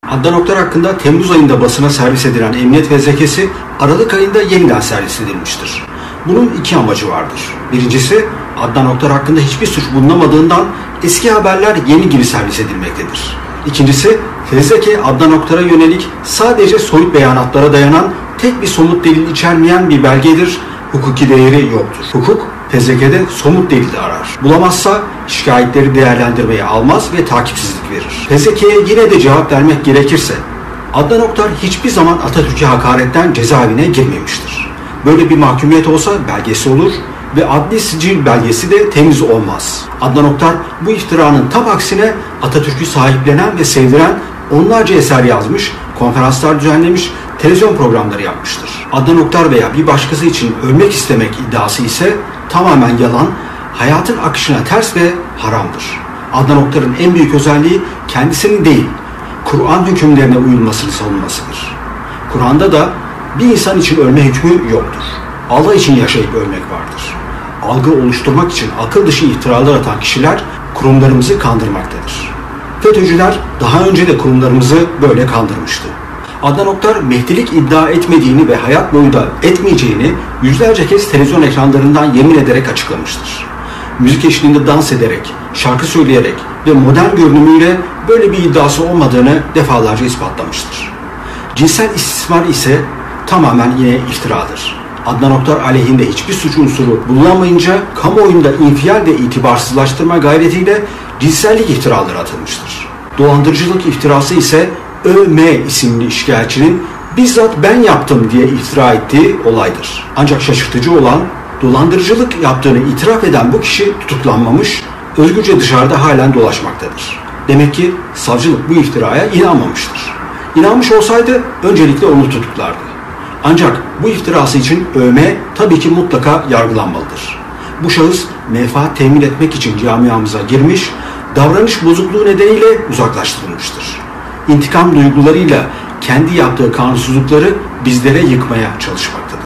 Adnan Oktar hakkında Temmuz ayında basına servis edilen emniyet fezlekesi Aralık ayında yeniden servis edilmiştir. Bunun iki amacı vardır. Birincisi, Adnan Oktar hakkında hiçbir suç bulunamadığından eski haberler yeni gibi servis edilmektedir. İkincisi, fezleke Adnan Oktar'a yönelik sadece soyut beyanatlara dayanan tek bir somut delil içermeyen bir belgedir. Hukuki değeri yoktur. Hukuk, fezlekede somut delil arar. Bulamazsa şikayetleri değerlendirmeye almaz ve takipsizlik verir. Fezlekeye yine de cevap vermek gerekirse, Adnan Oktar hiçbir zaman Atatürk'e hakaretten cezaevine girmemiştir. Böyle bir mahkumiyet olsa belgesi olur ve adli sicil belgesi de temiz olmaz. Adnan Oktar bu iftiranın tam aksine Atatürk'ü sahiplenen ve sevdiren onlarca eser yazmış, konferanslar düzenlemiş, televizyon programları yapmıştır. Adnan Oktar veya bir başkası için ölmek istemek iddiası ise tamamen yalan, hayatın akışına ters ve haramdır. Adnan Oktar'ın en büyük özelliği kendisinin değil, Kur'an hükümlerine uyulmasını savunmasıdır. Kur'an'da da bir insan için ölme hükmü yoktur. Allah için yaşayıp ölmek vardır. Algı oluşturmak için akıl dışı iftiralar atan kişiler kurumlarımızı kandırmaktadır. FETÖ'cüler daha önce de kurumlarımızı böyle kandırmıştı. Adnan Oktar Mehdilik iddia etmediğini ve hayat boyu da etmeyeceğini yüzlerce kez televizyon ekranlarından yemin ederek açıklamıştır. Müzik eşliğinde dans ederek, şarkı söyleyerek ve modern görünümüyle böyle bir iddiası olmadığını defalarca ispatlamıştır. Cinsel istismar ise tamamen yine iftiradır. Adnan Oktar aleyhinde hiçbir suç unsuru bulunamayınca kamuoyunda infial ve itibarsızlaştırma gayretiyle cinsellik iftiraları atılmıştır. Dolandırıcılık iftirası ise ÖM isimli şikayetçinin bizzat ben yaptım diye iftira ettiği olaydır. Ancak şaşırtıcı olan dolandırıcılık yaptığını itiraf eden bu kişi tutuklanmamış, özgürce dışarıda halen dolaşmaktadır. Demek ki savcılık bu iftiraya inanmamıştır. İnanmış olsaydı öncelikle onu tutuklardı. Ancak bu iftirası için ÖM tabii ki mutlaka yargılanmalıdır. Bu şahıs menfaat temin etmek için camiamıza girmiş, davranış bozukluğu nedeniyle uzaklaştırılmıştır. İntikam duygularıyla kendi yaptığı kanunsuzlukları bizlere yıkmaya çalışmaktadır.